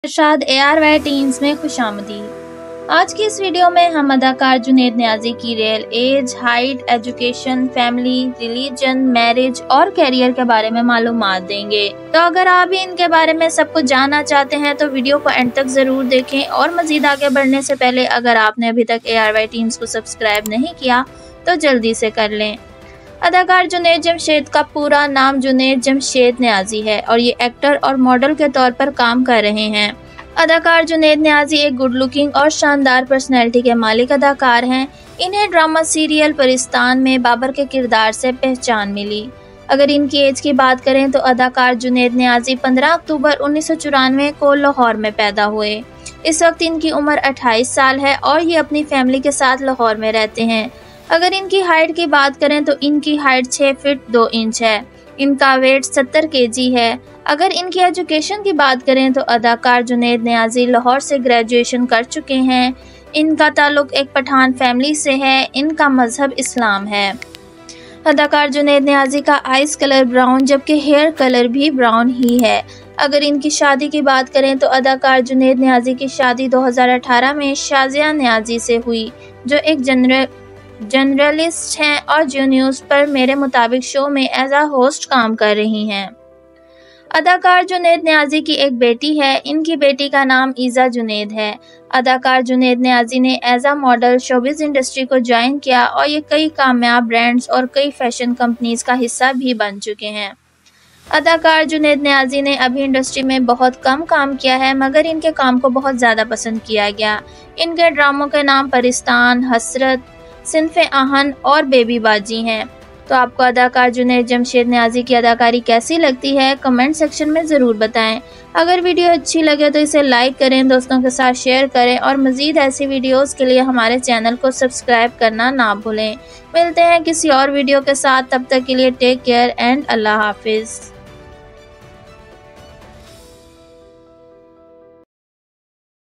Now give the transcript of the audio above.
इरशाद ARY teams में खुशामदीद। आज की इस वीडियो में हम अदाकार जुनैद नियाज़ी की real age, height, education, family, religion, marriage और करियर के बारे में मालूमात देंगे। तो अगर आप भी इनके बारे में सब कुछ जानना चाहते हैं तो वीडियो को एंड तक जरूर देखें। और मजीद आगे बढ़ने से पहले अगर आपने अभी तक ARY टीम्स को सब्सक्राइब नहीं किया तो जल्दी से कर लें। अदाकार जुनैद जमशेद का पूरा नाम जुनैद जमशेद नियाज़ी है और ये एक्टर और मॉडल के तौर पर काम कर रहे हैं। अदाकार जुनैद नियाज़ी एक गुड लुकिंग और शानदार पर्सनैलिटी के मालिक अदाकार हैं। इन्हें ड्रामा सीरियल परिस्तान में बाबर के किरदार से पहचान मिली। अगर इनकी एज की बात करें तो अदाकार जुनैद नियाज़ी 15 अक्टूबर 1994 को लाहौर में पैदा हुए। इस वक्त इनकी उम्र 28 साल है और ये अपनी फैमिली के साथ लाहौर में रहते हैं। अगर इनकी हाइट की बात करें तो इनकी हाइट 6 फीट 2 इंच है। इनका वेट 70 kg है। अगर इनकी एजुकेशन की बात करें तो अदाकार जुनैद नियाज़ी लाहौर से ग्रेजुएशन कर चुके हैं। इनका ताल्लुक एक पठान फैमिली से है। इनका मजहब इस्लाम है। अदाकार जुनैद नियाज़ी का आइस कलर ब्राउन जबकि हेयर कलर भी ब्राउन ही है। अगर इनकी शादी की बात करें तो अदाकार जुनैद नियाज़ी की शादी 2018 में शाजिया नियाज़ी से हुई, जो एक जर्नलिस्ट हैं और जियो न्यूज़ पर मेरे मुताबिक शो में एज अ होस्ट काम कर रही हैं। अदाकार जुनैद नियाज़ी की एक बेटी है। इनकी बेटी का नाम ईज़ा जुनैद है। अदाकार जुनैद नियाज़ी ने as a model showbiz industry को ज्वाइन किया और ये कई कामयाब ब्रांड्स और कई फैशन कंपनीज का हिस्सा भी बन चुके हैं। अदाकार जुनैद नियाज़ी ने अभी इंडस्ट्री में बहुत कम काम किया है, मगर इनके काम को बहुत ज़्यादा पसंद किया गया। इनके ड्रामों के नाम परिस्तान, हसरत, सिन्फ़े आहन और बेबी बाजी हैं। तो आपको अदाकार जुनैद जमशेद नियाज़ी की अदाकारी कैसी लगती है, कमेंट सेक्शन में ज़रूर बताएं। अगर वीडियो अच्छी लगे तो इसे लाइक करें, दोस्तों के साथ शेयर करें और मज़ीद ऐसी वीडियोस के लिए हमारे चैनल को सब्सक्राइब करना ना भूलें। मिलते हैं किसी और वीडियो के साथ, तब तक के लिए टेक केयर एंड अल्लाह हाफिज़।